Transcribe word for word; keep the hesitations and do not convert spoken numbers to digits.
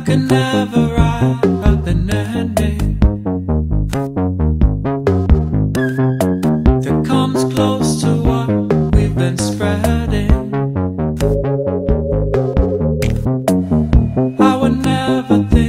could never write up an ending that comes close to what we've been spreading. I would never think